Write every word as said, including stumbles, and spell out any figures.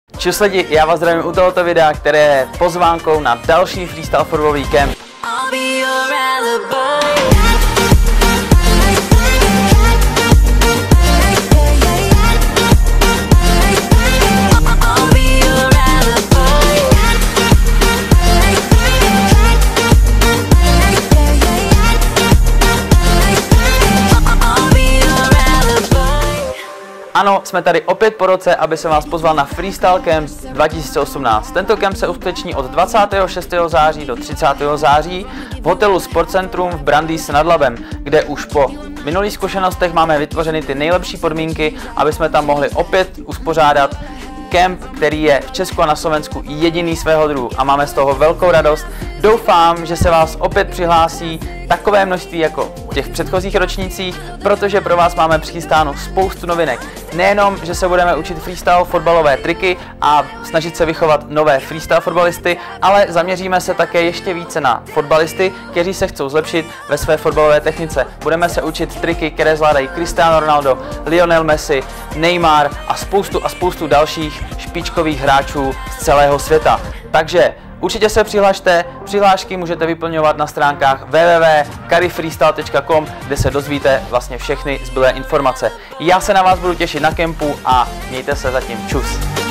Čus lidi, já vás zdravím u tohoto videa, které je pozvánkou na další freestyle fotbalový kemp. Ano, jsme tady opět po roce, aby se vás pozval na Freestyle Camp dva tisíce osmnáct. Tento kemp se uskuteční od dvacátého šestého září do třicátého září v hotelu Sportcentrum v Brandýse nad Labem, kde už po minulých zkušenostech máme vytvořeny ty nejlepší podmínky, aby jsme tam mohli opět uspořádat kemp, který je v Česku a na Slovensku jediný svého druhu a máme z toho velkou radost. Doufám, že se vás opět přihlásí takové množství jako v těch předchozích ročnících, protože pro vás máme přichystáno spoustu novinek. Nejenom, že se budeme učit freestyle fotbalové triky a snažit se vychovat nové freestyle fotbalisty, ale zaměříme se také ještě více na fotbalisty, kteří se chcou zlepšit ve své fotbalové technice. Budeme se učit triky, které zvládají Cristiano Ronaldo, Lionel Messi, Neymar a spoustu a spoustu dalších špičkových hráčů z celého světa. Takže určitě se přihlašte, přihlášky můžete vyplňovat na stránkách w w w tečka karifreestyle tečka com, kde se dozvíte vlastně všechny zbylé informace. Já se na vás budu těšit na kempu a mějte se zatím, čus.